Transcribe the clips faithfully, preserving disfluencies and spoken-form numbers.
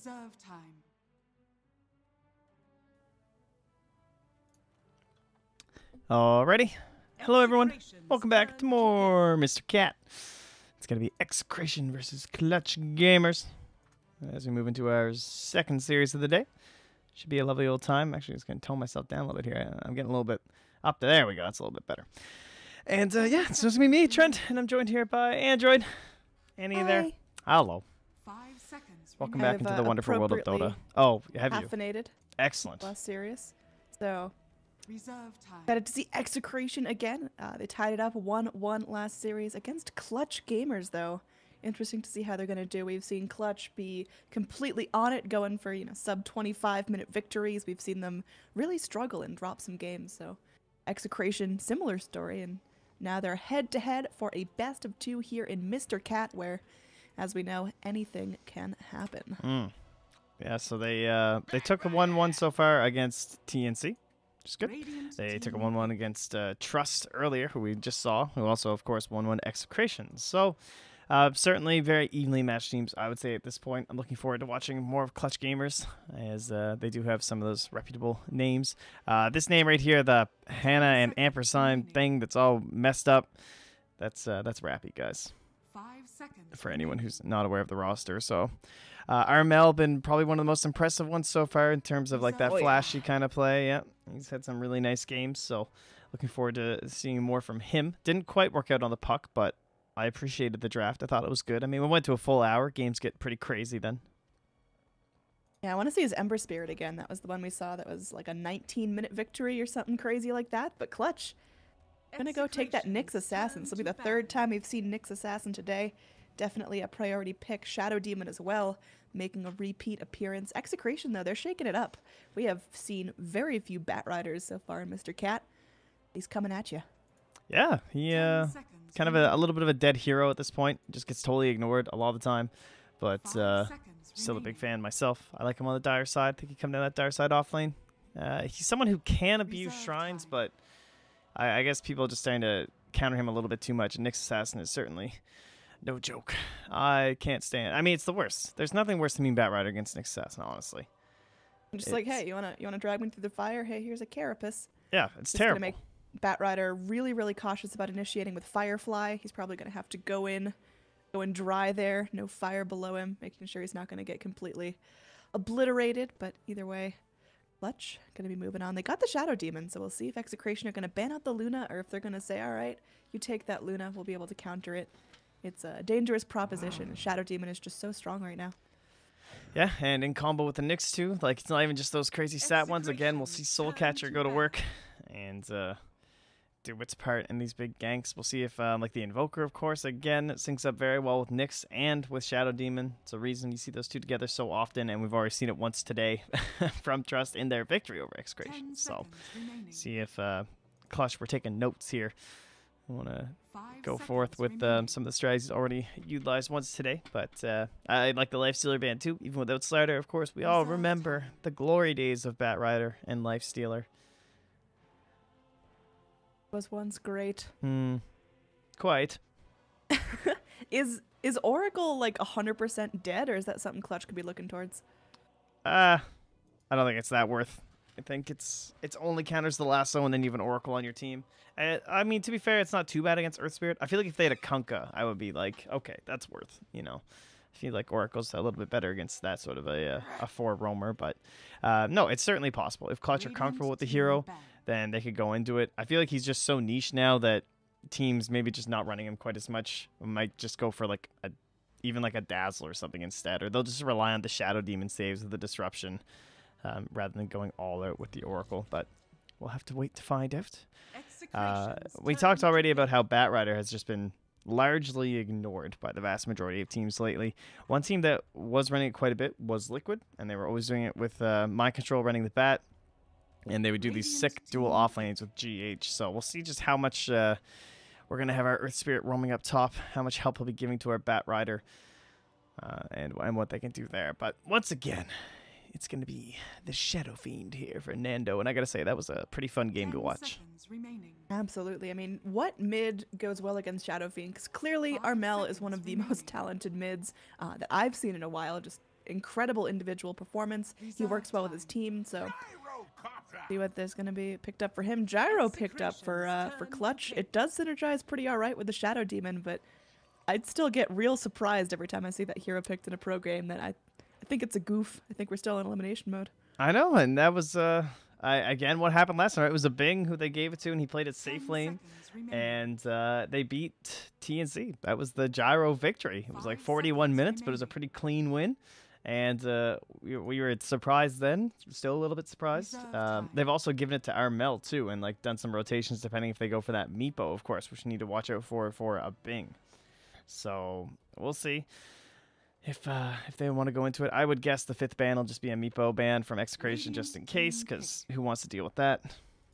Reserve time. Alrighty. Hello everyone. Welcome back to more Mister Cat. It's going to be Execration versus Clutch Gamers as we move into our second series of the day. Should be a lovely old time. Actually, I'm just going to tone myself down a little bit here. I'm getting a little bit up to there. We go. That's a little bit better. And uh, yeah, it's supposed to be me, Trent, and I'm joined here by Android. Annie Hi. there. Hello. Five seconds. Welcome remaining. back into I've, the uh, wonderful world of Dota. appropriately Oh, have you? Caffeinated Excellent. last series. So Reserve time. excited to see Execration again. Uh, they tied it up one one last series against Clutch Gamers, though. Interesting to see how they're going to do. We've seen Clutch be completely on it, going for, you know, sub twenty-five minute victories. We've seen them really struggle and drop some games. So Execration, similar story. And now they're head to head for a best of two here in Mister Cat, where, as we know, anything can happen. Mm. Yeah, so they uh, they took a one one so far against T N C, which is good. Radiant They took a team. one one against uh, Trust earlier, who we just saw, who also, of course, one one Execration. So, uh, certainly very evenly matched teams, I would say, at this point. I'm looking forward to watching more of Clutch Gamers, as uh, they do have some of those reputable names. Uh, this name right here, the Hannah and ampersand thing that's all messed up, that's, uh, that's Rappy, guys, Five seconds. for anyone remaining. who's not aware of the roster. So, uh, Armel been probably one of the most impressive ones so far in terms of like that Oh, yeah. flashy kind of play. Yeah, he's had some really nice games. So, looking forward to seeing more from him. Didn't quite work out on the puck, but I appreciated the draft. I thought it was good. I mean, we went to a full hour. Games get pretty crazy then. Yeah, I want to see his Ember Spirit again. That was the one we saw that was like a nineteen minute victory or something crazy like that. But Clutch, gonna go take that Nyx Assassin. This will be the third time we've seen Nyx Assassin today. Definitely a priority pick. Shadow Demon as well, making a repeat appearance. Execration, though, they're shaking it up. We have seen very few Bat Riders so far in Mister Cat. He's coming at you. Yeah, he uh, kind of a, a little bit of a dead hero at this point. Just gets totally ignored a lot of the time. But uh, still a big fan myself. I like him on the dire side. I think he come down that dire side off lane. Uh, he's someone who can abuse Reserve shrines, time. but I, I guess people are just starting to counter him a little bit too much. Nyx Assassin is certainly no joke. I can't stand. I mean, it's the worst. There's nothing worse than being Bat Rider against Nyx Assassin, honestly. I'm just like, It's- hey, you wanna you wanna drag me through the fire? Hey, here's a Carapace. Yeah, it's It's terrible. gonna make Bat Rider really, really cautious about initiating with Firefly. He's probably gonna have to go in, go in dry there, no fire below him, making sure he's not gonna get completely obliterated. But either way, Clutch gonna be moving on. They got the Shadow Demon, so we'll see if Execration are gonna ban out the Luna or if they're gonna say, all right, you take that Luna, we'll be able to counter it. It's a dangerous proposition. Shadow Demon is just so strong right now. Yeah, and in combo with the Nyx too. Like, it's not even just those crazy stat ones. Again, we'll see Soul Catcher go to work and uh, do its part in these big ganks. We'll see if, um, like, the Invoker, of course, again, it syncs up very well with Nyx and with Shadow Demon. It's a reason you see those two together so often, and we've already seen it once today from Trust in their victory over Execration. So, see if uh, Clutch, we're taking notes here. I want to go forth with um, some of the strategies already utilized once today, but uh, I like the Lifestealer band too, even without Slider. Of course, we all remember the glory days of Bat Rider and Lifestealer. Was once great. Hmm, quite. Is is Oracle like one hundred percent dead, or is that something Clutch could be looking towards? Uh, I don't think it's that worth. I think it's it's only counters the lasso, and then you have an Oracle on your team. I, I mean, to be fair, it's not too bad against Earth Spirit. I feel like if they had a Kunkka, I would be like, okay, that's worth, you know. I feel like Oracle's a little bit better against that sort of a, uh, a four roamer, but uh, no, it's certainly possible. If Clutch are comfortable with the hero, then they could go into it. I feel like he's just so niche now that teams maybe just not running him quite as much might just go for like a even like a Dazzle or something instead, or they'll just rely on the Shadow Demon saves of the disruption um, rather than going all out with the Oracle. But we'll have to wait to find out. Uh, we talked already about how Bat Rider has just been largely ignored by the vast majority of teams lately. One team that was running it quite a bit was Liquid, and they were always doing it with uh, Mind Control running the Bat, and they would do these sick dual off lanes with G H. So we'll see just how much uh, we're going to have our Earth Spirit roaming up top, how much help he'll be giving to our Bat Rider, uh, and, and what they can do there. But once again, it's going to be the Shadow Fiend here for Nando, and I got to say, that was a pretty fun game to watch. Absolutely. I mean, what mid goes well against Shadow Fiend? Because clearly Five Armel is one of seconds the remaining. most talented mids uh, that I've seen in a while. Just incredible individual performance. He works well with his team, so see what there's going to be picked up for him. Gyro picked up for uh, for Clutch. It does synergize pretty all right with the Shadow Demon, but I'd still get real surprised every time I see that hero picked in a pro game. That I, I think it's a goof. I think we're still in elimination mode. I know, and that was uh, I, again what happened last time. It was a Bing who they gave it to, and he played it safe lane, and uh, they beat T N C. That was the Gyro victory. It was like forty-one minutes, but it was a pretty clean win. And uh, we, we were surprised then, still a little bit surprised. Um, they've also given it to Armel too, and like done some rotations depending if they go for that Meepo, of course, which you need to watch out for for a Bing. So we'll see if uh, if they want to go into it. I would guess the fifth ban will just be a Meepo ban from Execration just in case, because who wants to deal with that?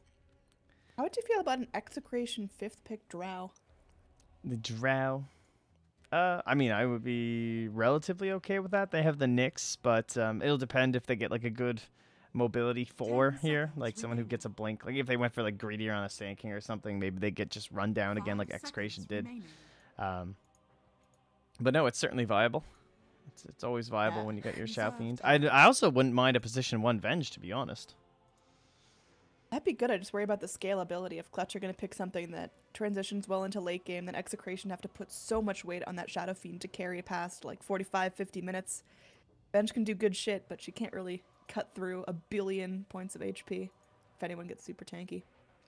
How would you feel about an Execration fifth pick Drow? The Drow. Uh, I mean, I would be relatively okay with that. They have the Nyx, but um, it'll depend if they get like a good mobility four here, like someone who gets a blink. Like if they went for like greedier on a Sand King or something, maybe they get just run down again like Execration did. Um, but no, it's certainly viable. It's it's always viable Yeah. when you got your Shao Fiend. I I also wouldn't mind a position one Venge, to be honest. That'd be good. I just worry about the scalability. If Clutch are going to pick something that transitions well into late game, then Execration have to put so much weight on that Shadow Fiend to carry past like forty-five, fifty minutes. Bench can do good shit, but she can't really cut through a billion points of H P if anyone gets super tanky.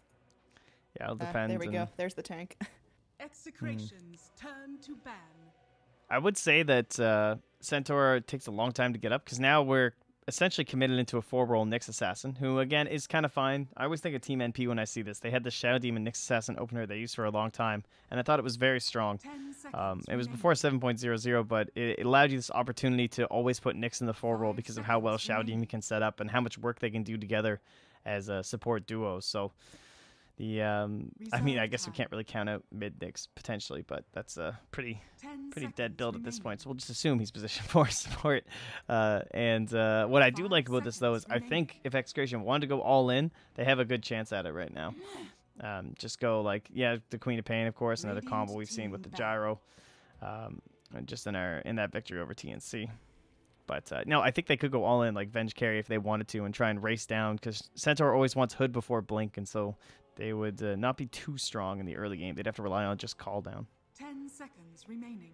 Yeah, it'll Ah, depend. there we and- go. There's the tank. Execration's turn to ban. I would say that uh, Centaur takes a long time to get up because now we're essentially committed into a four-role Nyx Assassin, who, again, is kind of fine. I always think of Team N P when I see this. They had the Shadow Demon Nyx Assassin opener they used for a long time, and I thought it was very strong. Ten seconds Um, it was remaining. before seven point zero zero, but it, it allowed you this opportunity to always put Nyx in the four-role Five because of how well seconds Shadow Demon remaining. can set up and how much work they can do together as a support duo. So, the um, I mean, I Reserve guess we time. can't really count out mid Nyx potentially, but that's a pretty Ten pretty dead seconds build at this remaining. point, so we'll just assume he's position four support. Uh, and uh, what I do Five like about this, though, is seconds I think if Execration wanted to go all in, they have a good chance at it right now. Um, just go like, yeah, the Queen of Pain, of course, another Radiant combo we've seen with the team Gyro, um, and just in our in that victory over T N C. But uh, no, I think they could go all in like Venge carry if they wanted to and try and race down because Centaur always wants Hood before Blink, and so they would uh, not be too strong in the early game. They'd have to rely on just call down. Ten seconds remaining.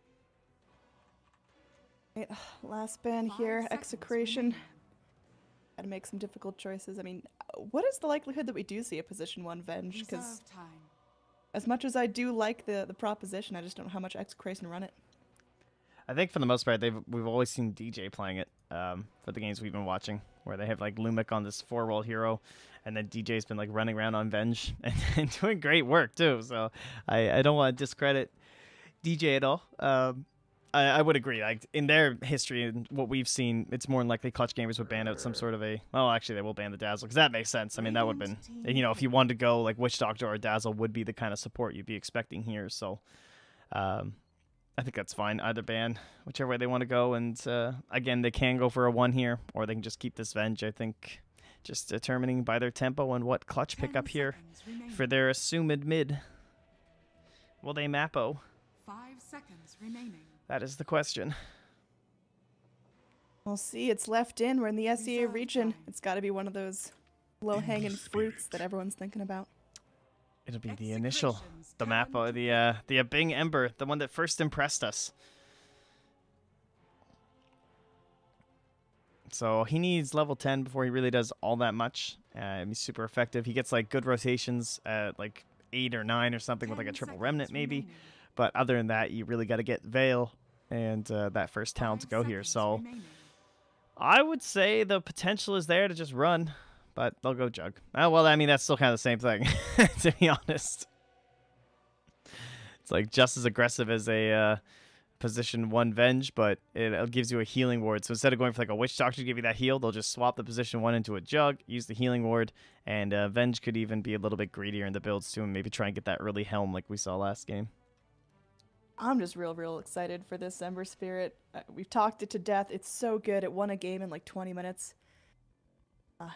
Right, last ban Five here, seconds Execration. remaining. Got to make some difficult choices. I mean, uh, what is the likelihood that we do see a position one Venge? Because Reserve time. as much as I do like the the proposition, I just don't know how much Execration run it. I think for the most part, they've we've always seen D J playing it um, for the games we've been watching, where they have like Lumic on this four-roll hero, and then D J's been like running around on Venge and, and doing great work too. So I, I don't want to discredit D J at all. Um, I, I would agree. Like in their history and what we've seen, it's more than likely Clutch Gamers would ban out some sort of a. Well, actually, they will ban the Dazzle because that makes sense. I mean, that would have been, you know, if you wanted to go like Witch Doctor or Dazzle would be the kind of support you'd be expecting here. So. Um, I think that's fine. Either ban, whichever way they want to go. And uh, again, they can go for a one here, or they can just keep this Venge. I think just determining by their tempo and what Clutch pick Ten up here seconds remaining. for their assumed mid. Will they Mappo? Five seconds remaining. That is the question. We'll see. It's left in. We're in the S E A Reserve region. time. It's got to be one of those low-hanging fruits that everyone's thinking about. It'll be the initial, Execration's the turn Mappo, to the uh, the Bing Ember, the one that first impressed us. So he needs level ten before he really does all that much. Uh, he's super effective. He gets like good rotations at like eight or nine or something with like a Ten triple seconds remnant maybe. remaining. But other than that, you really got to get Veil and uh, that first talent to Five go here. seconds So remaining. I would say the potential is there to just run, but they'll go Jug. Uh, well, I mean, that's still kind of the same thing, to be honest. It's like just as aggressive as a uh, position one Venge, but it, it gives you a healing ward. So instead of going for like a Witch Doctor to give you that heal, they'll just swap the position one into a Jug, use the healing ward, and uh, Venge could even be a little bit greedier in the builds too, and maybe try and get that early Helm like we saw last game. I'm just real, real excited for this Ember Spirit. Uh, we've talked it to death. It's so good. It won a game in like twenty minutes. Uh,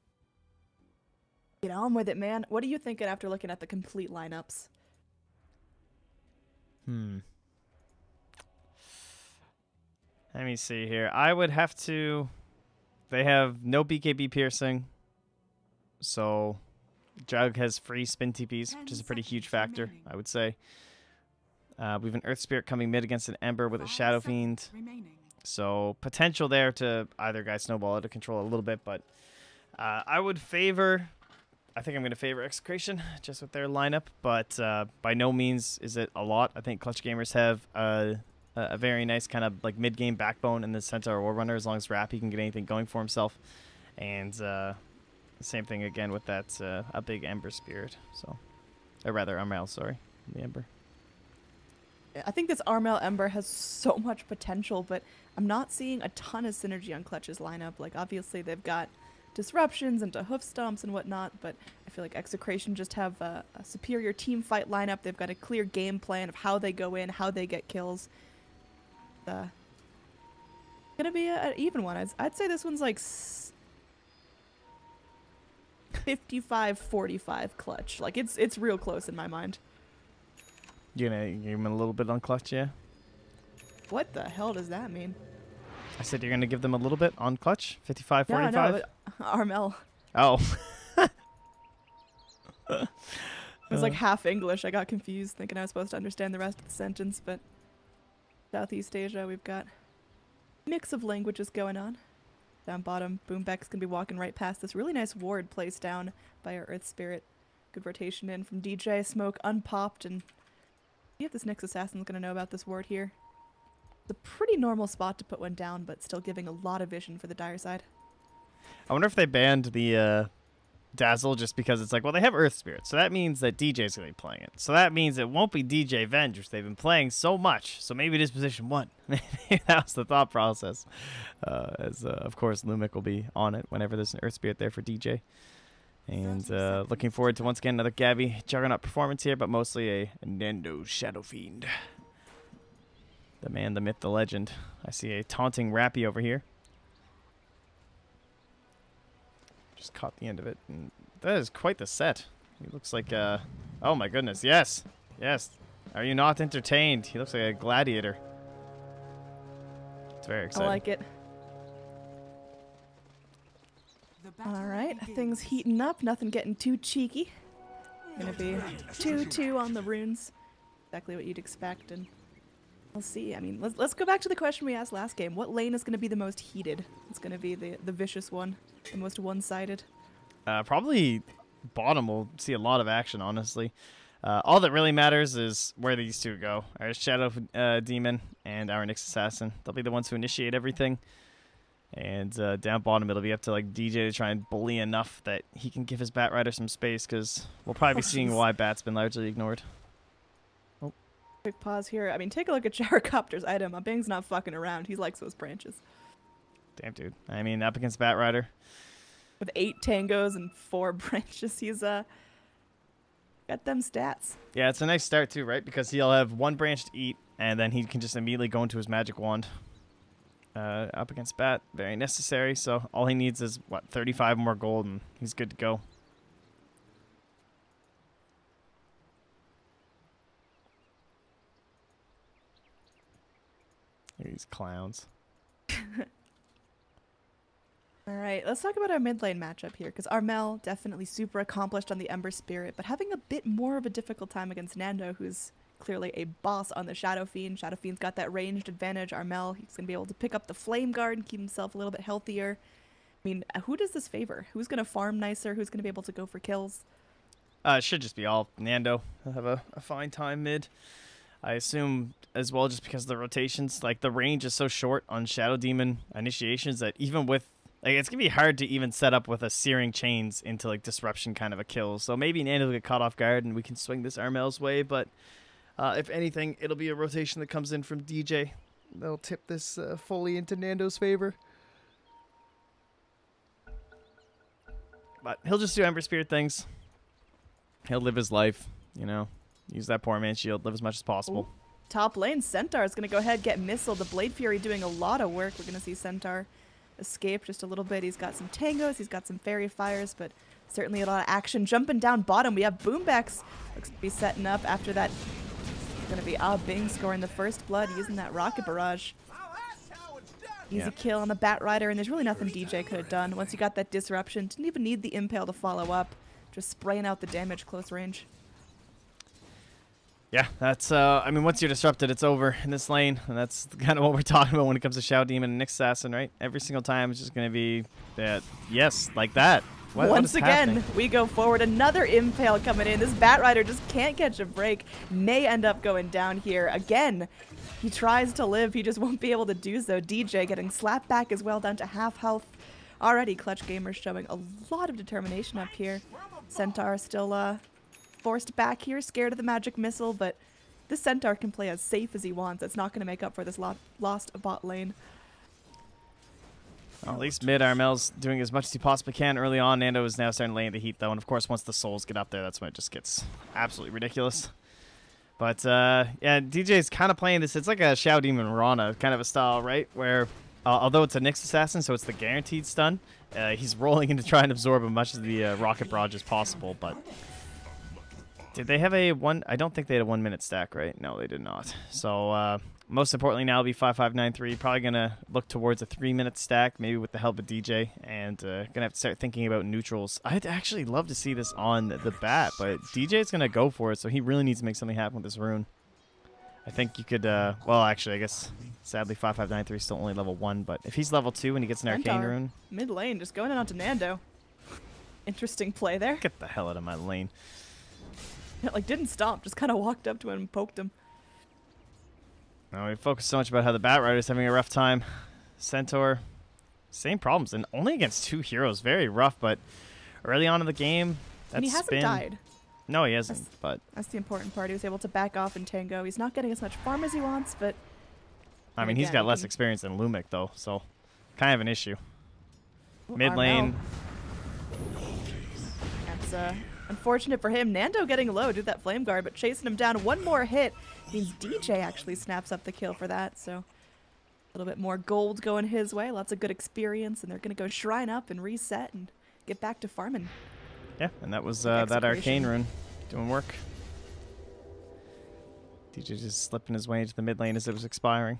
get on with it, man. What are you thinking after looking at the complete lineups? Hmm. Let me see here. I would have to... They have no B K B piercing. So Jug has free spin T Ps, which is a pretty huge factor, remaining. I would say. Uh, we have an Earth Spirit coming mid against an Ember with a Shadow Fiend. Remaining. So potential there to either guy snowball out of control a little bit, but uh, I would favor... I think I'm going to favor Execration just with their lineup, but uh, by no means is it a lot. I think Clutch Gamers have a, a very nice kind of like mid-game backbone in the Centaur War Runner. As long as Rappy can get anything going for himself. And uh, same thing again with that uh, a big Ember Spirit. So, or rather Armel, sorry, the Ember. I think this Armel Ember has so much potential, but I'm not seeing a ton of synergy on Clutch's lineup. Like obviously they've got disruptions into hoof stomps and whatnot, but I feel like Execration just have a, a superior team fight lineup. They've got a clear game plan of how they go in, how they get kills. Uh, gonna be an even one. I'd, I'd say this one's like fifty-five forty-five Clutch. Like it's it's real close in my mind. You gonna give him a little bit on Clutch, yeah? What the hell does that mean? I said you're gonna give them a little bit on Clutch, fifty-five forty-five. No, no, Armel. Oh. It was like half English. I got confused, thinking I was supposed to understand the rest of the sentence. But Southeast Asia, we've got a mix of languages going on. Down bottom, Boombeck's gonna be walking right past this really nice ward placed down by our Earth Spirit. Good rotation in from D J. Smoke unpopped, and see if this Nyx Assassin's gonna know about this ward here. It's a pretty normal spot to put one down, but still giving a lot of vision for the dire side. I wonder if they banned the uh, Dazzle just because it's like, well, they have Earth Spirit, so that means that D J's going to be playing it. So that means it won't be D J Venge, which they've been playing so much. So maybe it is position one. Maybe that was the thought process. Uh, as, uh, of course, Lumic will be on it whenever there's an Earth Spirit there for D J. And uh, looking forward to, once again, another Gabby Juggernaut performance here, but mostly a Nando Shadow Fiend. The man, the myth, the legend. I see a taunting Rappy over here. Just caught the end of it. And that is quite the set. He looks like, uh... oh my goodness, yes. Yes. Are you not entertained? He looks like a gladiator. It's very exciting. I like it. All right, things heating up. Nothing getting too cheeky. Gonna be two two on the runes. Exactly what you'd expect, and we'll see. I mean, let's let's go back to the question we asked last game. What lane is going to be the most heated? It's going to be the the vicious one, the most one-sided. Uh, probably bottom will see a lot of action, honestly. Uh, all that really matters is where these two go. Our Shadow uh, Demon and our Nyx Assassin. They'll be the ones who initiate everything. And uh, down bottom, it'll be up to like D J to try and bully enough that he can give his Bat Rider some space, because we'll probably be Oh, seeing jeez. why Bat's been largely ignored. Quick pause here. I mean, take a look at Gyrocopter's item. My Bing's not fucking around. He likes those branches. Damn, dude. I mean, up against Bat Rider. With eight tangos and four branches, he's uh got them stats. Yeah, it's a nice start too, right? Because he'll have one branch to eat, and then he can just immediately go into his magic wand. Uh, up against Bat, very necessary. So all he needs is, what, thirty-five more gold, and he's good to go. These clowns. All right, let's talk about our mid lane matchup here, because Armel definitely super accomplished on the Ember Spirit, but having a bit more of a difficult time against Nando, who's clearly a boss on the Shadow Fiend. Shadow Fiend's got that ranged advantage. Armel, he's going to be able to pick up the Flame Guard and keep himself a little bit healthier. I mean, who does this favor? Who's going to farm nicer? Who's going to be able to go for kills? Uh, it should just be all Nando. He'll have a, a fine time mid. I assume as well, just because of the rotations, like the range is so short on Shadow Demon initiations that even with, like, it's going to be hard to even set up with a Searing Chains into like disruption kind of a kill. So maybe Nando will get caught off guard and we can swing this Armel's way, but uh, if anything, it'll be a rotation that comes in from D J. They'll tip this uh, fully into Nando's favor. But he'll just do Ember Spirit things. He'll live his life, you know. Use that poor man's shield, live as much as possible. Ooh. Top lane, Centaur is going to go ahead and get Missile. The Blade Fury doing a lot of work. We're going to see Centaur escape just a little bit. He's got some tangos, he's got some fairy fires, but certainly a lot of action. Jumping down bottom, we have Boombacks. Looks to be setting up after that. It's going to be Ah Bing scoring the first blood using that rocket barrage. Easy Yeah. kill on the Batrider, and there's really nothing D J could have done. Once you got that disruption, didn't even need the Impale to follow up. Just spraying out the damage close range. Yeah, that's, uh, I mean, once you're disrupted, it's over in this lane. And that's kind of what we're talking about when it comes to Shadow Demon and Nyx Assassin, right? Every single time it's just going to be that, yes, like that. What, what Once is again, happening? we go forward. Another Impale coming in. This Batrider just can't catch a break. May end up going down here. Again, he tries to live. He just won't be able to do so. D J getting slapped back as well, down to half health. Already Clutch Gamers showing a lot of determination up here. Centaur still uh, forced back here, scared of the magic missile, but this Centaur can play as safe as he wants. It's not going to make up for this lo lost bot lane. Well, at least mid Armel's doing as much as he possibly can early on. Nando is now starting to lay in the heat, though. And, of course, once the souls get up there, that's when it just gets absolutely ridiculous. But, uh, yeah, D J's kind of playing this. It's like a Shadow Demon Rana kind of a style, right? Where, uh, although it's a Nyx Assassin, so it's the guaranteed stun, uh, he's rolling in to try and absorb as much of the uh, rocket barrage as possible. But did they have a one? I don't think they had a one-minute stack, right? No, they did not. So, uh, most importantly, now it'll be five five nine three. Probably going to look towards a three-minute stack, maybe with the help of D J. And uh, going to have to start thinking about neutrals. I'd actually love to see this on the bat, but D J's going to go for it, so he really needs to make something happen with this rune. I think you could, uh, well, actually, I guess, sadly, five five nine three is still only level one, but if he's level two and he gets an Arcane Centaur, rune... mid lane, just going in onto Nando. Interesting play there. Get the hell out of my lane. Like, didn't stop, just kind of walked up to him and poked him. No, we focus so much about how the Batrider's having a rough time. Centaur, same problems, and only against two heroes. Very rough, but early on in the game, that's And he hasn't been... died. No, he hasn't, That's- but... That's the important part. He was able to back off in Tango. He's not getting as much farm as he wants, but... I and mean, he's again, got he less can- experience than Lumic, though, so kind of an issue. Ooh, Mid Armel. lane, That's uh, unfortunate for him. Nando getting low, did that flame guard, but chasing him down. One more hit means D J actually snaps up the kill for that, so... A little bit more gold going his way. Lots of good experience, and they're going to go shrine up and reset and get back to farming. yeah, and that was uh, that Arcane Execration. rune doing work. D J just slipping his way into the mid lane as it was expiring.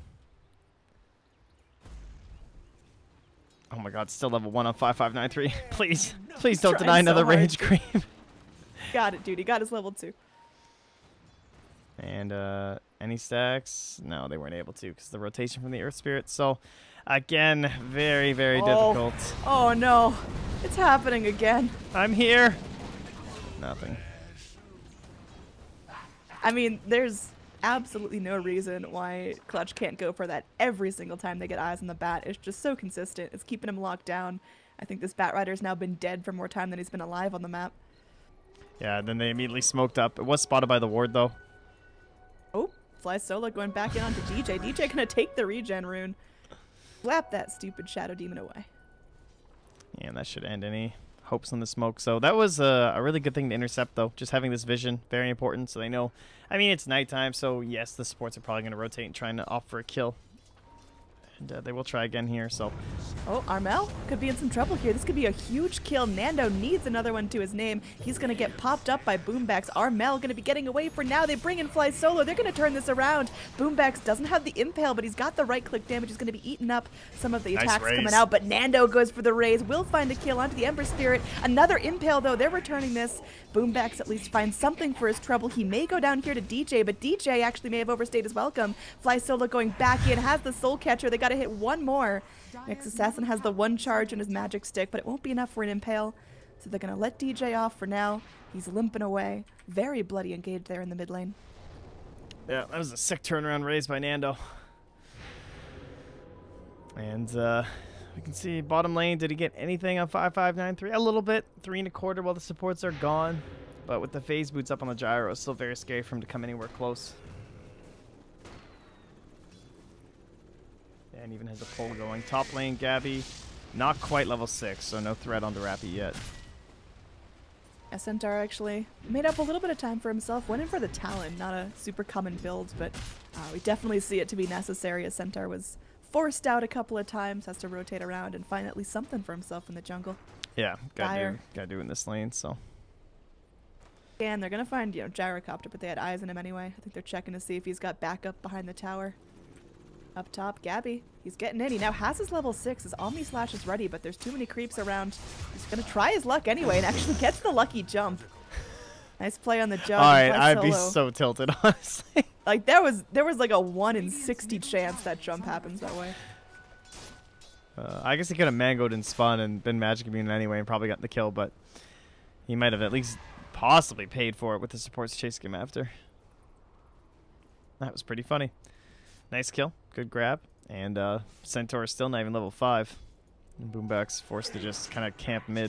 Oh my god, still level one on five five nine three. Please, please don't trying deny so another hard rage to- creep. Got it, dude. He got his level two. And uh, any stacks? No, they weren't able to because the rotation from the Earth Spirit. So, again, very, very Oh. difficult. Oh no, it's happening again. I'm here. Nothing. I mean, there's absolutely no reason why Clutch can't go for that every single time they get eyes on the bat. It's just so consistent. It's keeping him locked down. I think this Batrider's now been dead for more time than he's been alive on the map. Yeah, then they immediately smoked up. It was spotted by the ward, though. Oh, Fly Solo going back in onto D J. D J gonna take the regen rune. Slap that stupid Shadow Demon away. Yeah, and that should end any hopes on the smoke. So that was uh, a really good thing to intercept, though. Just having this vision, very important, so they know. I mean, it's nighttime, so yes, the supports are probably going to rotate and trying to opt for a kill. And uh, they will try again here, so... Oh, Armel could be in some trouble here. This could be a huge kill. Nando needs another one to his name. He's going to get popped up by Boombacks. Armel going to be getting away for now. They bring in Fly Solo. They're going to turn this around. Boombacks doesn't have the impale, but he's got the right-click damage. He's going to be eating up some of the Nice attacks raise. coming out, but Nando goes for the raise. Will find a kill onto the Ember Spirit. Another impale, though. They're returning this. Boombacks at least finds something for his trouble. He may go down here to D J, but D J actually may have overstayed his welcome. Fly Solo going back in, has the Soul Catcher. They got to hit one more. Nyx Assassin has the one charge in his magic stick, but it won't be enough for an impale. So they're going to let D J off for now. He's limping away. Very bloody engaged there in the mid lane. Yeah, that was a sick turnaround raise by Nando. And uh, we can see bottom lane. Did he get anything on five five nine three? A little bit. Three and a quarter while the supports are gone. But with the phase boots up on the gyro, it's still very scary for him to come anywhere close. Yeah, and even has a pull going. Top lane, Gabby. Not quite level six, so no threat on the Rappy yet. Yeah, Centaur actually made up a little bit of time for himself. Went in for the Talon. Not a super common build, but uh, we definitely see it to be necessary as Centaur was forced out a couple of times. Has to rotate around and find at least something for himself in the jungle. Yeah, gotta do, Dire. gotta do it in this lane, so. And they're going to find, you know, Gyrocopter, but they had eyes on him anyway. I think they're checking to see if he's got backup behind the tower. Up top, Gabby. He's getting in. He now has his level six. His Omni Slash is ready, but there's too many creeps around. He's going to try his luck anyway and actually gets the lucky jump. Nice play on the jump. All right, play I'd be solo. so tilted, honestly. Like, there was there was like a one in sixty chance that jump happens that way. Uh, I guess he could have mangoed and spun and been magic immune anyway and probably gotten the kill, but he might have at least possibly paid for it with the supports chasing him after. That was pretty funny. Nice kill. Good grab. And uh, Centaur is still not even level five. And Boomback's forced to just kind of camp mid.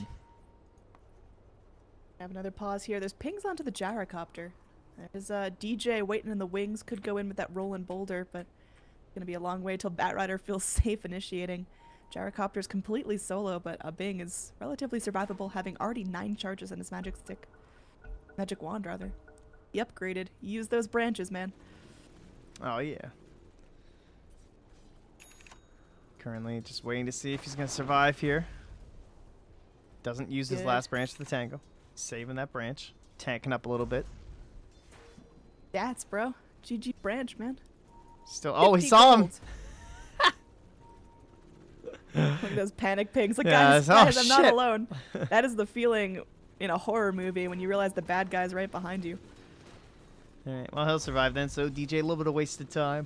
Have another pause here. There's pings onto the gyrocopter. There's uh, D J waiting in the wings. Could go in with that rolling boulder, but it's going to be a long way till Batrider feels safe initiating. Gyrocopter's completely solo, but uh, Bing is relatively survivable, having already nine charges in his magic stick. Magic wand, rather. He upgraded. He used those branches, man. Oh, yeah. Currently just waiting to see if he's going to survive here. Doesn't use his Good. last branch to the tango. Saving that branch. Tanking up a little bit. That's, bro. G G branch, man. Still. Oh, he fifty saw him. gold. Look at those panic pigs. Like, Yeah, guys, oh, guys, I'm not shit. alone. That is the feeling in a horror movie when you realize the bad guy's right behind you. Alright, well, he'll survive then, so D J, a little bit of wasted time.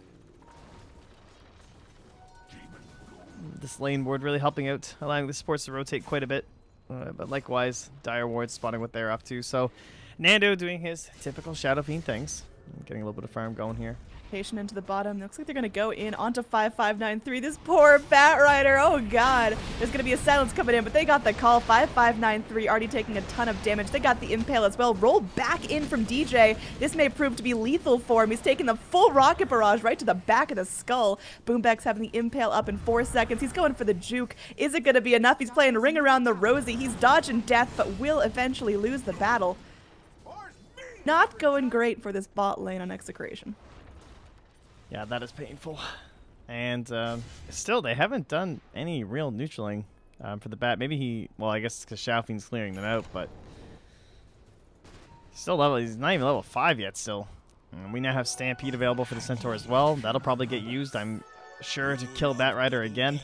This lane ward really helping out, allowing the supports to rotate quite a bit. Uh, but likewise, Dire Ward spotting what they're up to. So, Nando doing his typical Shadow Fiend things. Getting a little bit of farm going here. Patient into the bottom. Looks like they're going to go in onto five five nine three. This poor Batrider. Oh, God. There's going to be a silence coming in, but they got the call. five five nine three already taking a ton of damage. They got the Impale as well. Rolled back in from D J. This may prove to be lethal for him. He's taking the full rocket barrage right to the back of the skull. Boomback's having the Impale up in four seconds. He's going for the juke. Is it going to be enough? He's playing Ring Around the Rosie. He's dodging death, but will eventually lose the battle. Not going great for this bot lane on Execration. Yeah, that is painful. And um, still, they haven't done any real neutraling um, for the bat. Maybe he, well, I guess because Shadow Fiend's clearing them out, but he's still level. He's not even level five yet. Still, and we now have Stampede available for the Centaur as well. That'll probably get used, I'm sure, to kill Batrider again.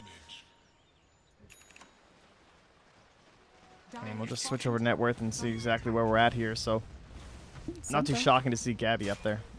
And we'll just switch over to net worth and see exactly where we're at here. So, not too Something. shocking to see Gabby up there.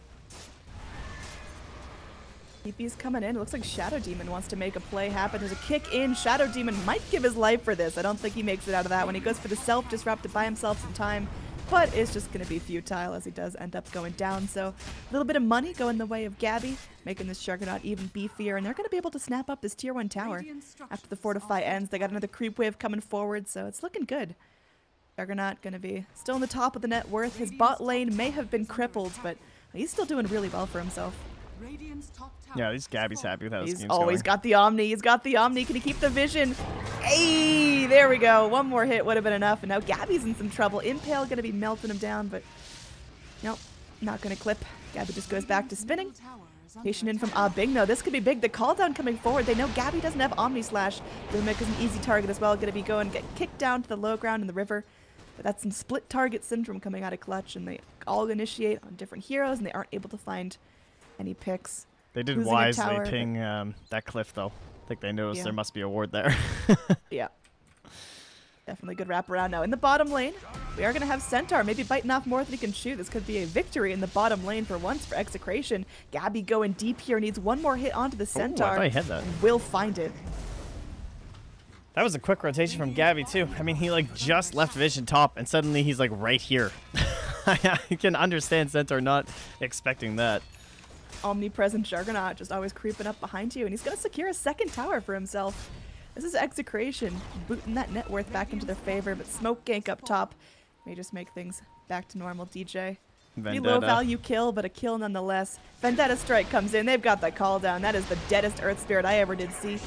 T P's coming in. It looks like Shadow Demon wants to make a play happen. There's a kick in. Shadow Demon might give his life for this. I don't think he makes it out of that one. He goes for the self-disrupt to buy himself some time, but it's just going to be futile as he does end up going down. So a little bit of money going the way of Gabby, making this Juggernaut even beefier, and they're going to be able to snap up this tier one tower. After the Fortify ends, they got another creep wave coming forward, so it's looking good. Juggernaut going to be still in the top of the net worth. His bot lane may have been crippled, but he's still doing really well for himself. Yeah, at least Gabby's happy with how this He's game's always going. got the Omni. He's got the Omni. Can he keep the vision? Hey, there we go. One more hit would have been enough. And now Gabby's in some trouble. Impale going to be melting him down, but nope, not going to clip. Gabby just goes back to spinning. Patient in from Ah Bing. No, this could be big. The call down coming forward. They know Gabby doesn't have Omni Slash. Lumic is an easy target as well. Going to be going, get kicked down to the low ground in the river. But that's some split target syndrome coming out of Clutch, and they all initiate on different heroes, and they aren't able to find any picks. They did Losing a wisely tower, ping um, that cliff, though. I think they noticed Yeah. there must be a ward there. Yeah. Definitely good wraparound now. In the bottom lane, we are going to have Centaur maybe biting off more than he can chew. This could be a victory in the bottom lane for once for Execration. Gabby going deep here, needs one more hit onto the Ooh, I Centaur. thought he had that. And will find it. That was a quick rotation from Gabby, too. I mean, he, like, just left Vision top, and suddenly he's, like, right here. I can understand Centaur not expecting that. Omnipresent Juggernaut just always creeping up behind you, and he's going to secure a second tower for himself. This is Execration, booting that net worth back into their favor, but Smoke Gank up top may just make things back to normal. D J. Pretty low Vendetta. value kill, but a kill nonetheless. Vendetta Strike comes in. They've got the call down. That is the deadest Earth Spirit I ever did see.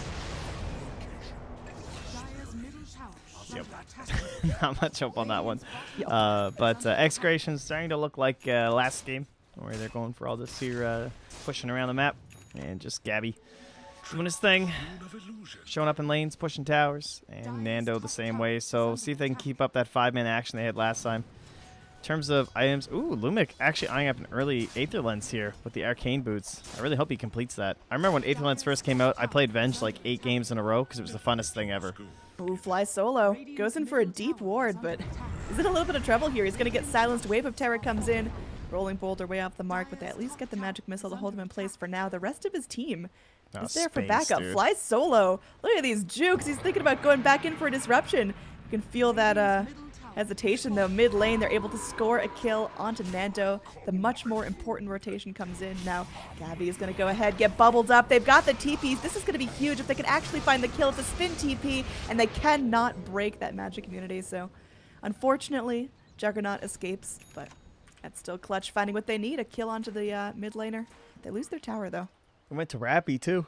Yep. Not much hope on that one. Yep. Uh, but uh, Execration's starting to look like uh, last game, where they're going for all this here, uh, pushing around the map, and just Gabby doing his thing, showing up in lanes, pushing towers, and Nando the same way. So see if they can keep up that five-man action they had last time. In terms of items, ooh, Lumic actually eyeing up an early Aether Lens here with the Arcane Boots. I really hope he completes that. I remember when Aether Lens first came out, I played Venge like eight games in a row because it was the funnest thing ever. Ooh, fly solo. Goes in for a deep ward, but he's in a little bit of trouble here. He's going to get silenced. Wave of Terror comes in. Rolling Boulder way off the mark, but they at least get the Magic Missile to hold him in place for now. The rest of his team Oh, is there for space, backup. dude. Fly solo. Look at these jukes. He's thinking about going back in for a disruption. You can feel that uh, hesitation, though. Mid lane, they're able to score a kill onto Nando. The much more important rotation comes in. Now, Gabby is going to go ahead, get bubbled up. They've got the T Ps. This is going to be huge if they can actually find the kill. It's a spin T P, and they cannot break that magic immunity. So, unfortunately, Juggernaut escapes, but that's still Clutch finding what they need, a kill onto the uh, mid laner. They lose their tower, though. We went to Rappy too,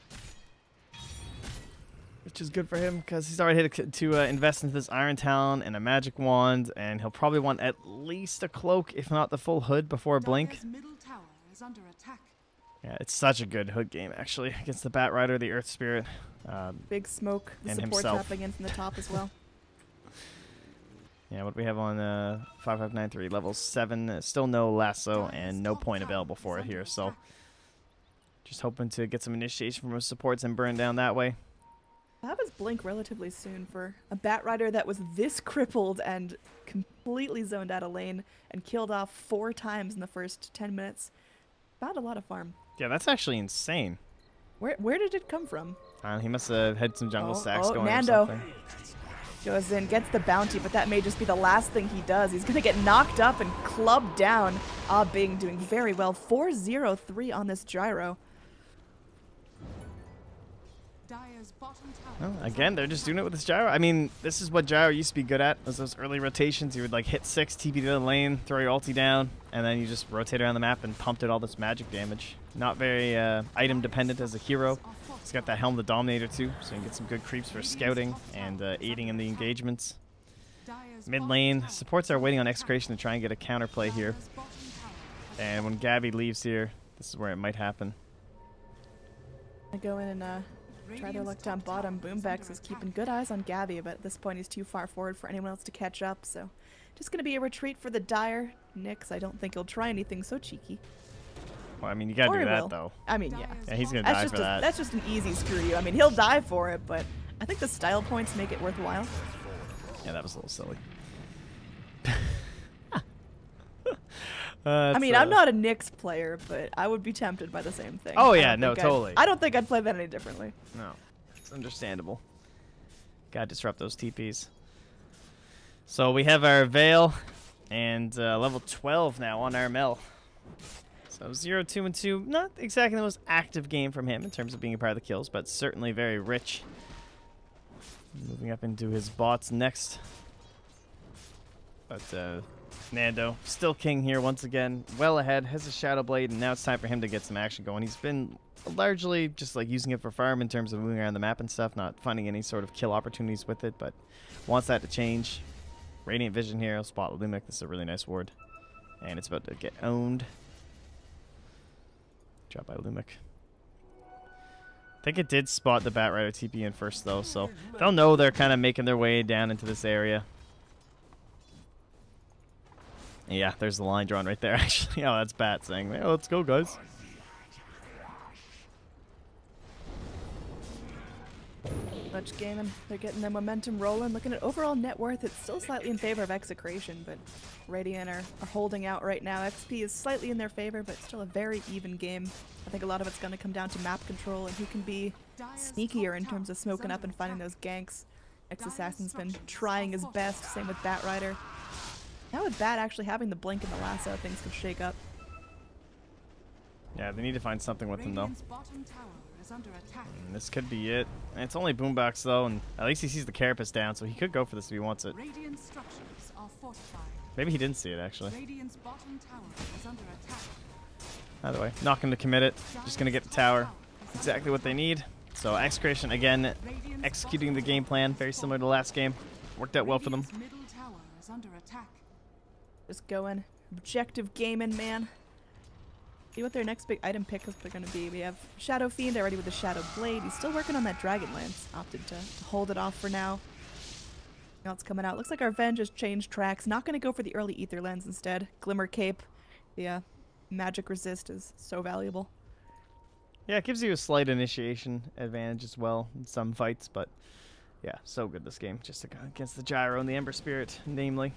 which is good for him because he's already had to uh, invest into this Iron Talon and a Magic Wand, and he'll probably want at least a cloak, if not the full hood, before a blink. Dire's middle tower is under attack. Yeah, it's such a good hood game actually against the Bat Rider, the Earth Spirit. Um, Big smoke. The And support himself. dropping in from the top as well. yeah, what do we have on uh, five five nine three level seven? Uh, still no lasso and no point available for it here, so just hoping to get some initiation from his supports and burn down that way. I'll have his blink relatively soon for a Bat Rider that was this crippled and completely zoned out of lane and killed off four times in the first ten minutes. Found a lot of farm. Yeah, that's actually insane. Where where did it come from? Uh, he must have had some jungle Oh, stacks oh, going Nando. or something. Goes in, gets the bounty, but that may just be the last thing he does. He's going to get knocked up and clubbed down. Ah Bing doing very well. four zero three on this gyro. Dire's bottom tower. Oh, is again, under they're just attack. doing it with this gyro. I mean, this is what gyro used to be good at. Was those early rotations. You would like hit six, T P to the lane, throw your ulti down, and then you just rotate around the map and pumped it all this magic damage. Not very uh, item dependent as a hero. He's got that Helm the Dominator too, so you can get some good creeps for scouting and uh, aiding in the engagements. Dire's Mid bottom lane, tower supports are is waiting on under Execration to try and get a counterplay attack. here. Dire's bottom tower is And when Gabby leaves here, this is where it might happen. I go in and uh, try their Radiant's luck down top tower bottom. is Boombax under is keeping attack. good eyes on Gabby, but at this point he's too far forward for anyone else to catch up. So just going to be a retreat for the Dire. Nyx, I don't think he'll try anything so cheeky. Well, I mean, you gotta Or do he that will. though. I mean, yeah. Yeah, he's gonna That's die just, for a, that. that's just an easy screw you. I mean, he'll die for it, but I think the style points make it worthwhile. Yeah, that was a little silly. Uh, I mean, it's, I'm uh, not a Nyx player, but I would be tempted by the same thing. Oh, I yeah, don't no, think I'd- totally. I don't think I'd play that any differently. No, it's understandable. Gotta disrupt those T Ps. So we have our Veil and uh, level twelve now on our Mel. So zero, two, and two. Not exactly the most active game from him in terms of being a part of the kills, but certainly very rich. Moving up into his bots next. But uh, Nando, still king here once again. Well ahead, has a Shadow Blade, and now it's time for him to get some action going. He's been largely just like using it for farm in terms of moving around the map and stuff, not finding any sort of kill opportunities with it, but wants that to change. Radiant Vision here, I'll spot Lumic. This is a really nice ward. And it's about to get owned. Drop by Lumic. I think it did spot the Bat Rider T P in first though, so they'll know they're kind of making their way down into this area. Yeah, there's the line drawn right there actually. Oh, that's Bat saying, hey, let's go guys. Much gaming. They're getting their momentum rolling. Looking at overall net worth, it's still slightly in favor of Execration, but Radiant are, are holding out right now. X P is slightly in their favor, but still a very even game. I think a lot of it's going to come down to map control and who can be sneakier in terms of smoking up and finding those ganks. X-Assassin's been trying his best, same with Bat Rider. Now with Bat actually having the blink and the lasso, things could shake up. Yeah, they need to find something with him though. Radiant's bottom tower is under attack. And this could be it. And it's only Boombox though, and at least he sees the Carapace down, so he could go for this if he wants it. Radiant structures are fortified. Maybe he didn't see it actually. Radiant's bottom tower is under attack. Either way, not going to commit it. Just going to get the tower. Exactly what they need. So Execration again, executing the game plan, very similar to last game. Worked out well for them. Radiant's middle tower is under attack. Just going objective gaming, man. See what their next big item pick is going to be. We have Shadow Fiend already with the Shadow Blade. He's still working on that Dragon Lance. Opted to, to hold it off for now. Now it's coming out. Looks like our Ven just changed tracks. Not going to go for the early Ether Lens instead. Glimmer Cape, the uh, magic resist is so valuable. Yeah, it gives you a slight initiation advantage as well in some fights, but yeah, so good this game. Just against the Gyro and the Ember Spirit, namely.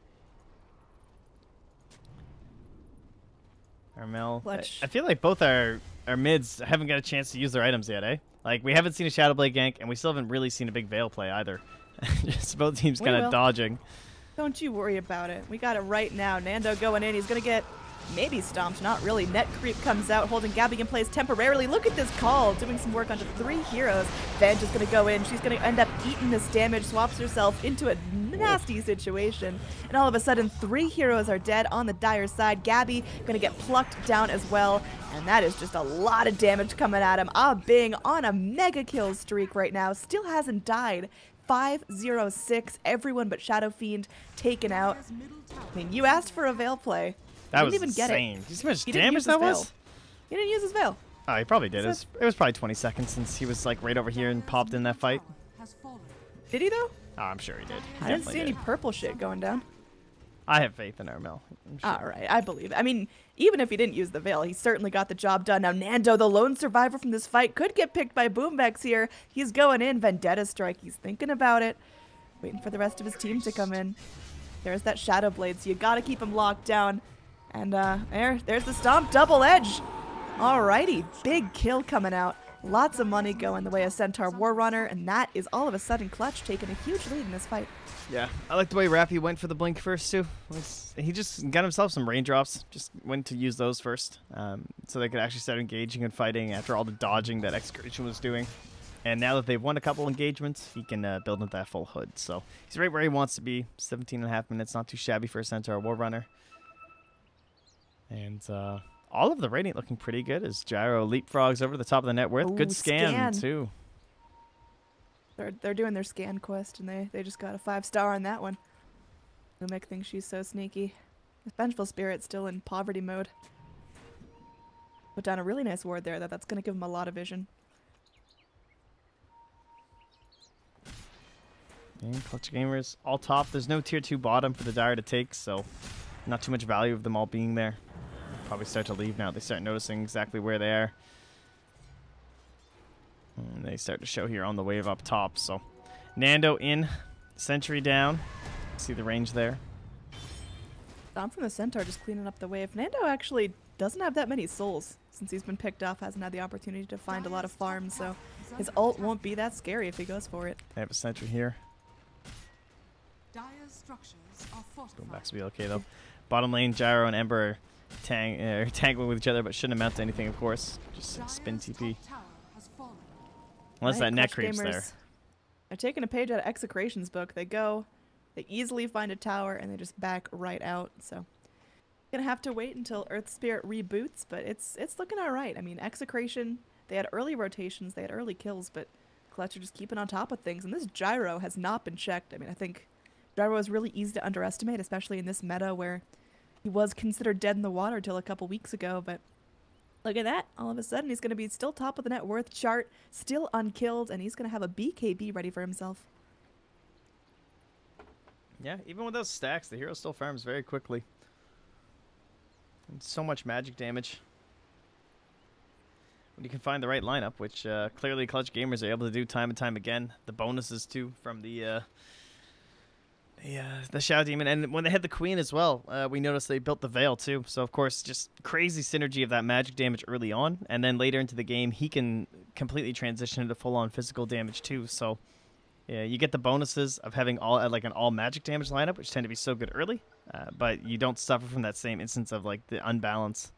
Armel. I, I feel like both our, our mids haven't got a chance to use their items yet, eh? Like, we haven't seen a Shadowblade gank, and we still haven't really seen a big Veil play either. Just both teams kind of dodging. Don't you worry about it. We got it right now. Nando going in. He's going to get maybe stomped. Not really. Net Creep comes out, holding Gabby in place temporarily. Look at this call. Doing some work onto three heroes. Ven just going to go in. She's going to end up eating this damage. Swaps herself into a nasty situation. And all of a sudden, three heroes are dead on the Dire side. Gabby going to get plucked down as well. And that is just a lot of damage coming at him. Ah Bing on a mega kill streak right now. Still hasn't died. five zero six, everyone but Shadow Fiend taken out. I mean, you asked for a Veil play. That didn't was even insane. Get it. Do you see how much he damage that Veil. was? He didn't use his Veil. Oh, he probably did. It was, it was probably twenty seconds since he was like right over here and popped in that fight. Did he though? Oh, I'm sure he did. He I didn't see did. any purple shit going down. I have faith in Armel. Sure. All right, I believe it. I mean, even if he didn't use the Veil, he certainly got the job done. Now, Nando, the lone survivor from this fight, could get picked by Boombex here. He's going in. Vendetta Strike. He's thinking about it. Waiting for the rest of his team to come in. There's that Shadow Blade, so you gotta keep him locked down. And uh, there, there's the stomp. Double edge. Alrighty, big kill coming out. Lots of money going the way of Centaur Warrunner, and that is all of a sudden Clutch taking a huge lead in this fight. Yeah, I like the way Rappy went for the blink first too. He just got himself some raindrops. Just went to use those first, um, so they could actually start engaging and fighting after all the dodging that Execration was doing. And now that they've won a couple engagements, he can uh, build into that full hood. So he's right where he wants to be. seventeen and a half minutes, not too shabby for a Centaur Warrunner. And uh, all of the Radiant looking pretty good as Gyro leapfrogs over the top of the net worth. Ooh, good scan, scan, too. They're, they're doing their scan quest, and they, they just got a five star on that one. Lumic thinks she's so sneaky. The Vengeful Spirit's still in poverty mode. Put down a really nice ward there. That That's going to give him a lot of vision. And Clutch Gamers all top. There's no tier two bottom for the Dire to take, so not too much value of them all being there. Probably start to leave now. They start noticing exactly where they are. And they start to show here on the wave up top. So Nando in, Sentry down. See the range there. Dom from the Centaur just cleaning up the wave. Nando actually doesn't have that many souls since he's been picked off. Hasn't had the opportunity to find a lot of farms, so his ult won't be that scary if he goes for it. They have a Sentry here. Dire's structures are fortified. Going back to be okay though. Bottom lane, Gyro and Ember are tang uh, tangling with each other, but shouldn't amount to anything, of course. Just spin T P. Unless Right, that net Clutch creeps Gamers there. They're taking a page out of Execration's book. They go, they easily find a tower, and they just back right out. So, gonna have to wait until Earth Spirit reboots, but it's it's looking all right. I mean, Execration, they had early rotations, they had early kills, but Clutch are just keeping on top of things. And this Gyro has not been checked. I mean, I think Gyro is really easy to underestimate, especially in this meta where he was considered dead in the water till a couple weeks ago, but look at that. All of a sudden, he's going to be still top of the net worth chart, still unkilled, and he's going to have a B K B ready for himself. Yeah, even with those stacks, the hero still farms very quickly. And so much magic damage. When you can find the right lineup, which uh, clearly Clutch Gamers are able to do time and time again. The bonuses, too, from the... Uh, Yeah, the Shadow Demon, and when they had the Queen as well, uh, we noticed they built the Veil too. So of course, just crazy synergy of that magic damage early on, and then later into the game, he can completely transition into full-on physical damage too. So yeah, you get the bonuses of having all uh, like an all magic damage lineup, which tend to be so good early, uh, but you don't suffer from that same instance of like the unbalance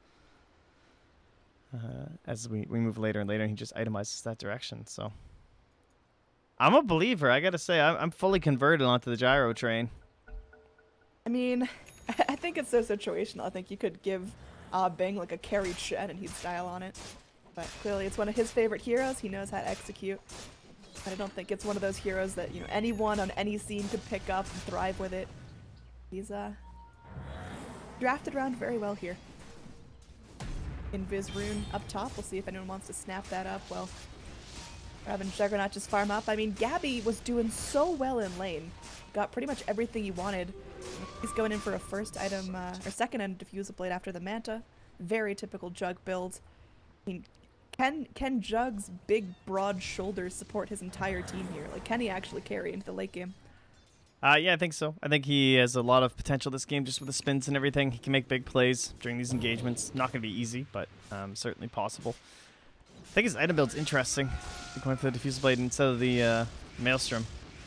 uh, as we we move later and later. And he just itemizes that direction. So. I'm a believer. I gotta say, I'm, I'm fully converted onto the Gyro train. I mean, I think it's so situational. I think you could give uh, Bing like a carried shed and he'd style on it. But clearly it's one of his favorite heroes. He knows how to execute. But I don't think it's one of those heroes that, you know, anyone on any scene could pick up and thrive with it. He's uh, drafted around very well here. Invis rune up top. We'll see if anyone wants to snap that up. Well, Having Juggernaut just farm up. I mean, Gabby was doing so well in lane. Got pretty much everything he wanted. He's going in for a first item, uh, or second item Diffusal Blade after the Manta. Very typical Jug build. I mean, can, can Jug's big, broad shoulders support his entire team here? Like, can he actually carry into the late game? Uh, yeah, I think so. I think he has a lot of potential this game just with the spins and everything. He can make big plays during these engagements. Not going to be easy, but um, certainly possible. I think his item build's interesting. Going for the Diffusal Blade instead of the uh, Maelstrom.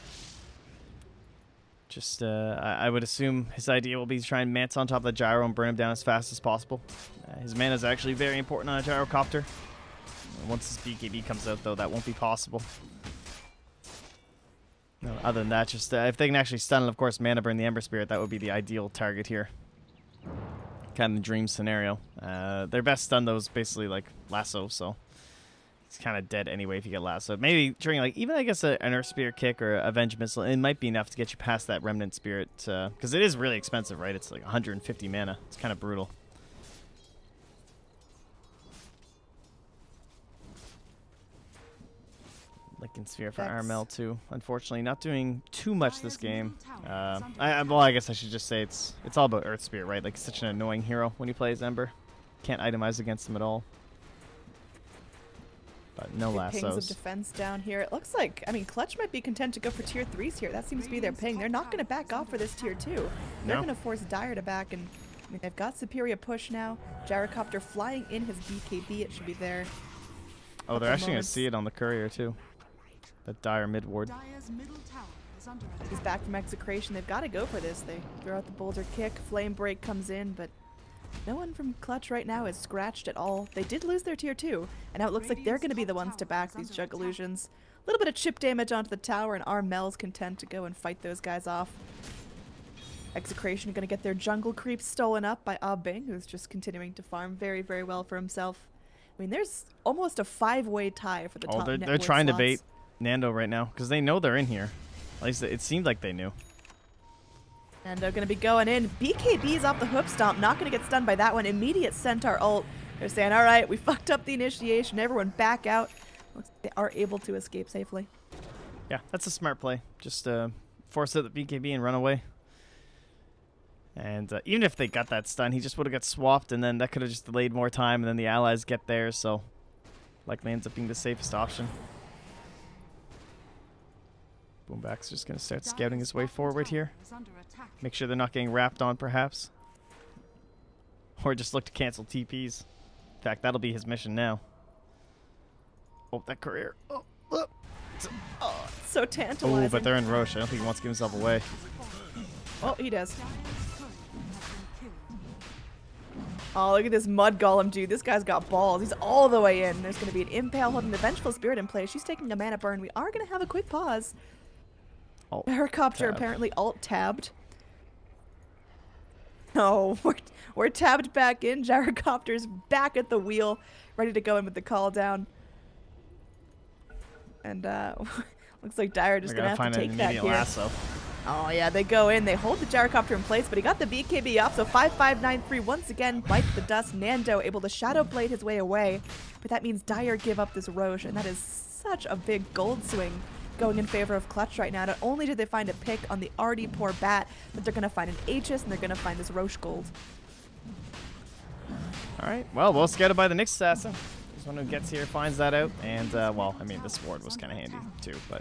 Just, uh, I, I would assume his idea will be to try and Mance on top of the gyro and burn him down as fast as possible. Uh, his mana is actually very important on a gyrocopter. Once his B K B comes out, though, that won't be possible. No, other than that, just uh, if they can actually stun and, of course, mana burn the Ember Spirit, that would be the ideal target here. Kind of the dream scenario. Uh, their best stun, though, is basically like Lasso, so it's kind of dead anyway if you get Lasso. Maybe during, like, even I guess a, an Earth Spirit kick or a Avenge Missile, it might be enough to get you past that Remnant Spirit, because uh, it is really expensive, right? It's like one hundred fifty mana. It's kind of brutal. Lincoln Sphere for That's- Armel too. Unfortunately, not doing too much this game. Uh, I, I, well, I guess I should just say it's it's all about Earth Spirit, right? Like, such an annoying hero when he plays Ember. Can't itemize against him at all. But no Big pings of lassos. defense down here. It looks like, I mean, Clutch might be content to go for tier threes here. That seems to be their ping. They're not going to back off for this tier two. They're No. going to force Dire to back, and I mean, they've got Superior Push now. Gyrocopter flying in his B K B. It should be there. Oh, they're couple actually going to moments. see it on the courier too. That dire mid ward. Dire's middle tower is under He's attack. back from Execration. They've got to go for this. They throw out the Boulder Kick. Flame Break comes in, but no one from Clutch right now is scratched at all. They did lose their tier two, and now it looks like they're going to be the ones to back these Jug Illusions. A little bit of chip damage onto the tower, and Armel's content to go and fight those guys off. Execration going to get their jungle creep stolen up by Ah Bing, who's just continuing to farm very, very well for himself. I mean, there's almost a five-way tie for the Oh, top they're, net they're worth trying to slots. bait Nando right now because they know they're in here. At least it seemed like they knew. And they're going to be going in. B K B's off the hook stomp. Not going to get stunned by that one. Immediate Centaur ult. They're saying, all right, we fucked up the initiation. Everyone back out. Looks like they are able to escape safely. Yeah, that's a smart play. Just uh, force out the B K B and run away. And uh, even if they got that stun, he just would have got swapped, and then that could have just delayed more time, and then the allies get there, so likely ends up being the safest option. Boomback's just going to start scouting his way forward here. Is under attack. Make sure they're not getting wrapped on, perhaps. Or just look to cancel T Ps. In fact, that'll be his mission now. Oh, that courier. Oh, oh. Oh, it's so Oh, tantalizing. but they're in Roche. I don't think he wants to give himself away. Oh, he does. Dire's turret has been killed. Oh, look at this Mud Golem, dude. This guy's got balls. He's all the way in. There's going to be an Impale holding the Vengeful Spirit in play. She's taking a mana burn. We are going to have a quick pause. Oh, Helicopter tab. apparently alt-tabbed. No, we're, we're tabbed back in. Gyrocopter's back at the wheel, ready to go in with the call down. And uh, looks like Dire just They're going to gonna have to find an take that immediate here. lasso. Oh, yeah, they go in. They hold the Gyrocopter in place, but he got the B K B up, so five five nine three once again bites the dust. Nando able to Shadow Blade his way away, but that means Dire give up this Roche, and that is such a big gold swing going in favor of Clutch right now. Not only did they find a pick on the already poor Bat, but they're going to find an Aegis, and they're going to find this Roche gold. All right. Well, well scouted by the Nyx assassin. This one who gets here finds that out, and uh, well, I mean, this ward was kind of handy too, but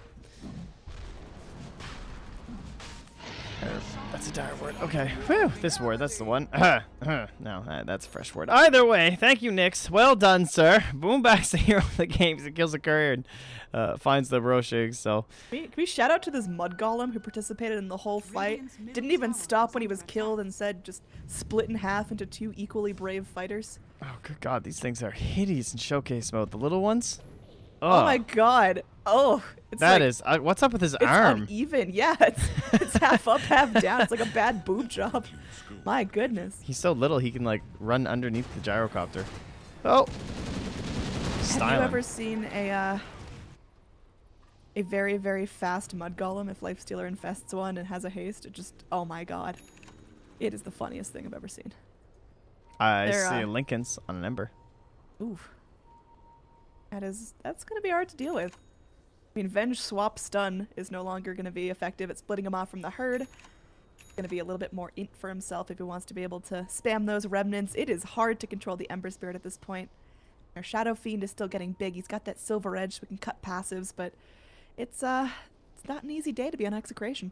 uh, that's a dire word. Okay. Whew, this word, that's the one. Uh, uh, no, uh, that's a fresh word. Either way, thank you, Nyx. Well done, sir. Boomback's the hero of the game. He kills a courier and uh, finds the Roche. So Can we, can we shout out to this Mud Golem who participated in the whole fight? Didn't even stop when he was killed and said just split in half into two equally brave fighters. oh, good God, these things are hideous in showcase mode. The little ones. Oh, my god. Oh, it's That like, is. Uh, what's up with his it's arm? uneven. Yeah, it's, it's half up, half down. It's like a bad boob job. My goodness. He's so little he can like run underneath the gyrocopter. Oh. Have Styling. you ever seen a uh, a very, very fast Mud Golem if Lifestealer infests one and has a haste? It just, oh my god. It is the funniest thing I've ever seen. I They're, see uh, Lincoln's on an Ember. Oof. That is, that's going to be hard to deal with. I mean, Venge Swap Stun is no longer going to be effective at splitting him off from the herd. Going to be a little bit more int for himself if he wants to be able to spam those remnants. It is hard to control the Ember Spirit at this point. Our Shadow Fiend is still getting big. He's got that silver edge so we can cut passives, but it's uh, it's not an easy day to be on Execration.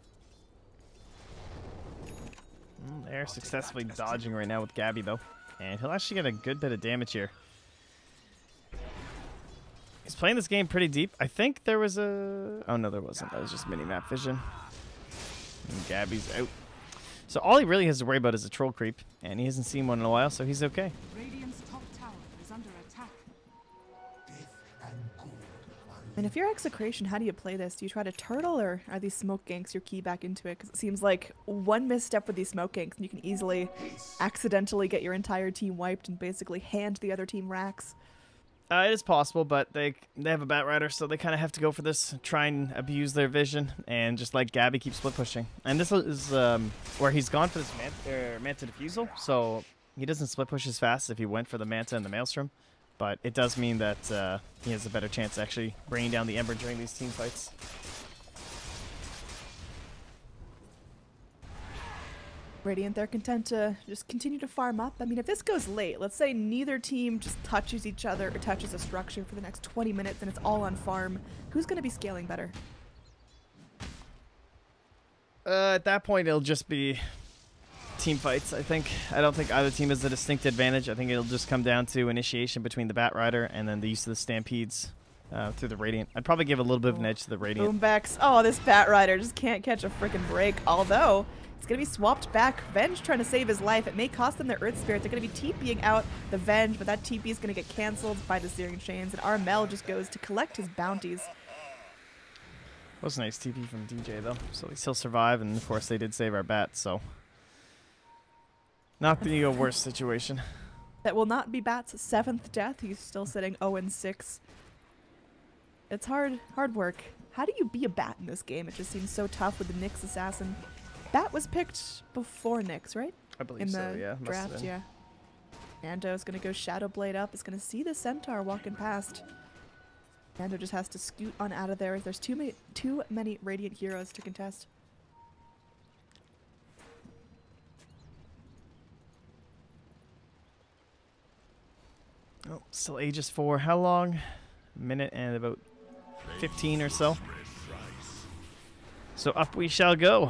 Mm, they're successfully dodging right now with Gabby, though. And he'll actually get a good bit of damage here. He's playing this game pretty deep. I think there was a... Oh, no, there wasn't. That was just mini-map vision. And Gabby's out. So all he really has to worry about is a troll creep. And he hasn't seen one in a while, so he's okay. Radiant's top tower is under attack. And if you're Execration, how do you play this? Do you try to turtle, or are these smoke ganks your key back into it? Because it seems like one misstep with these smoke ganks and you can easily accidentally get your entire team wiped and basically hand the other team racks. Uh, it is possible, but they they have a Bat Rider, so they kind of have to go for this, try and abuse their vision, and just let Gabby keep split pushing. And this is um, where he's gone for this man er, Manta Diffusal, so he doesn't split push as fast if he went for the Manta and the Maelstrom. But it does mean that uh, he has a better chance of actually bringing down the Ember during these team fights. Radiant, they're content to just continue to farm up. I mean, if this goes late, let's say neither team just touches each other or touches a structure for the next twenty minutes and it's all on farm, who's going to be scaling better? Uh, at that point, it'll just be team fights, I think. I don't think either team has a distinct advantage. I think it'll just come down to initiation between the Bat Rider and then the use of the Stampedes uh, through the Radiant. I'd probably give a little bit of an edge to the Radiant. Boombacks. Oh, this Bat Rider just can't catch a freaking break, although it's going to be swapped back. Venge trying to save his life. It may cost them their Earth Spirit. They're going to be TPing out the Venge, but that T P is going to get cancelled by the Searing Chains, and Armel just goes to collect his bounties. Was a nice T P from D J, though, so they still survive, and of course they did save our Bat, so not the uh, worst situation. That will not be Bat's seventh death. He's still sitting oh and six. It's hard, hard work. How do you be a Bat in this game? It just seems so tough with the Nyx Assassin. Bat was picked before Nyx, right? I believe in so, the yeah. Must have draft, been. yeah. Nando's gonna go Shadow Blade up. Is gonna see the Centaur walking past. Nando just has to scoot on out of there. There's too many, too many Radiant heroes to contest. Oh, still Aegis for how long? A minute and about fifteen or so. So up we shall go.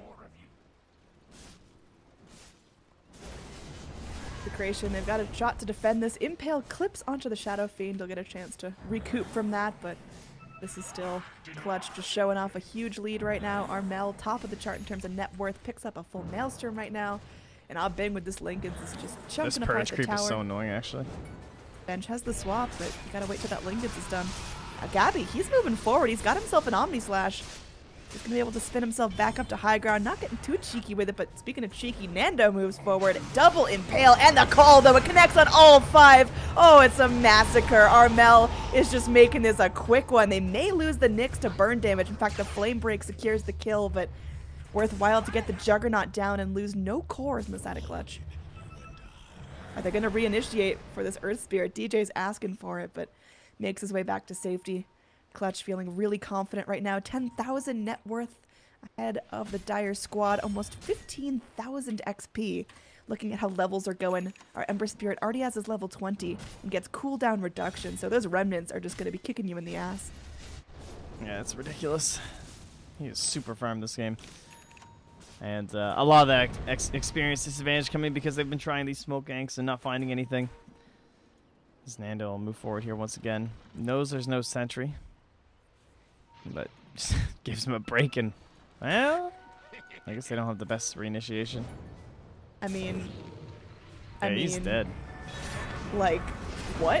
Creation, they've got a shot to defend this. Impale clips onto the Shadow Fiend. They'll get a chance to recoup from that, but this is still Clutch just showing off a huge lead right now. Armel, top of the chart in terms of net worth, picks up a full Maelstrom right now. And Ah Bing with this Linken's is just chunking This apart Purge the creep tower. is so annoying, actually. Bench has the swap, but you gotta wait till that Linken's is done. Uh, Gabby, he's moving forward. He's got himself an Omni Slash. He's gonna be able to spin himself back up to high ground, not getting too cheeky with it, but speaking of cheeky, Nando moves forward, double impale, and the call though, it connects on all five. Oh, it's a massacre. Armel is just making this a quick one. They may lose the Nyx to burn damage. In fact, the Flame Break secures the kill, but worthwhile to get the Juggernaut down and lose no cores in the side of Clutch. Are they gonna reinitiate for this Earth Spirit? D J's asking for it, but makes his way back to safety. Clutch feeling really confident right now. ten thousand net worth ahead of the Dire squad. Almost fifteen thousand X P. Looking at how levels are going. Our Ember Spirit already has his level twenty and gets cooldown reduction. So those remnants are just going to be kicking you in the ass. Yeah, it's ridiculous. He is super farmed this game. And uh, a lot of that ex experience disadvantage coming because they've been trying these smoke ganks and not finding anything. As Nando will move forward here once again. Knows there's no sentry. But just gives him a break, and well, I guess they don't have the best reinitiation. I mean, Yeah, I mean, he's dead. Like, what?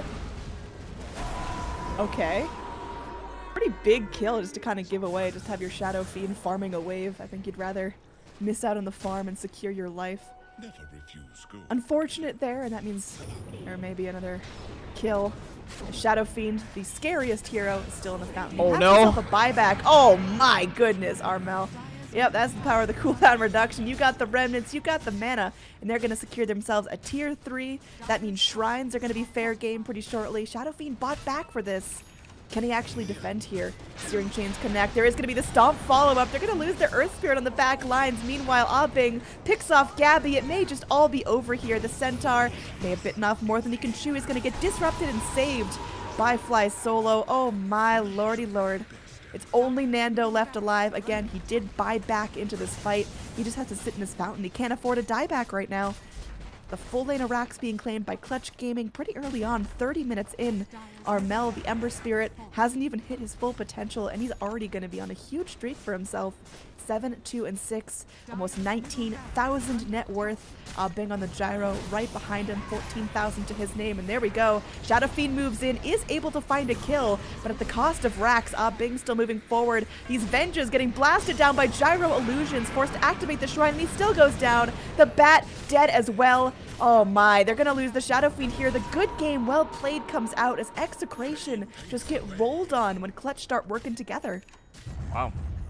Okay. Pretty big kill just to kind of give away, just have your Shadow Fiend farming a wave. I think you'd rather miss out on the farm and secure your life. Never refuse good. Unfortunate there, and that means there may be another kill. The Shadow Fiend, the scariest hero, is still in the fountain. Oh, Has no. himself a buyback. Oh my goodness, Armel. Yep, that's the power of the cooldown reduction. You got the remnants, you got the mana, and they're going to secure themselves a tier three. That means shrines are going to be fair game pretty shortly. Shadow Fiend bought back for this. Can he actually defend here? Searing Chains connect. There is going to be the Stomp follow-up. They're going to lose their Earth Spirit on the back lines. Meanwhile, Ah Bing picks off Gabby. It may just all be over here. The Centaur may have bitten off more than he can chew. He's going to get disrupted and saved by Fly Solo. Oh my lordy lord. It's only Nando left alive. Again, he did buy back into this fight. He just has to sit in his fountain. He can't afford a dieback right now. The full lane of Rax being claimed by Clutch Gaming pretty early on, thirty minutes in. Armel, the Ember Spirit, hasn't even hit his full potential, and he's already going to be on a huge streak for himself. seven, two, and six, almost nineteen thousand net worth. Uh, Bing on the gyro, right behind him, fourteen thousand to his name, and there we go. Shadow Fiend moves in, is able to find a kill, but at the cost of Rax. Ah Bing still moving forward. These Venges getting blasted down by Gyro Illusions, forced to activate the Shrine, and he still goes down. The Bat dead as well. Oh my, they're gonna lose the Shadow Fiend here. The good game, well played, comes out as Execration just get rolled on when Clutch start working together. Wow.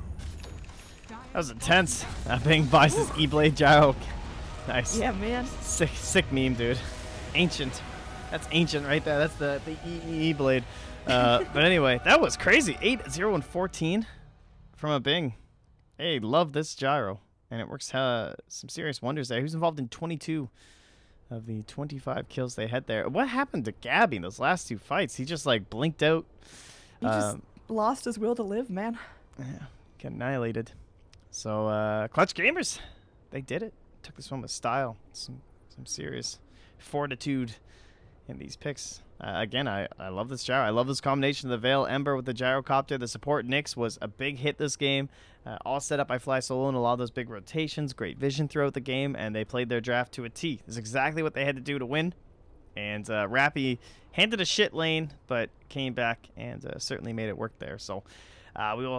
That was intense. That Bing buys his E-Blade gyro. Nice. Yeah, man. Sick, sick meme, dude. Ancient. That's ancient right there. That's the, the E-Blade. Uh, but anyway, that was crazy. eight, zero, and fourteen from a Bing. Hey, love this gyro. And it works uh, some serious wonders there. He was involved in twenty-two of the twenty-five kills they had there. What happened to Gabby in those last two fights? He just, like, blinked out. He just Um, lost his will to live, man. Yeah, get annihilated. So, uh, Clutch Gamers, they did it. Took this one with style. Some some serious fortitude in these picks. Uh, again, I, I love this gyro. I love this combination of the Veil Ember with the Gyrocopter. The support Nyx was a big hit this game. Uh, all set up by Fly Solo and a lot of those big rotations. Great vision throughout the game, and they played their draft to a T. This is exactly what they had to do to win. And uh, Rappy handed a shit lane, but came back and uh, certainly made it work there. So uh, we will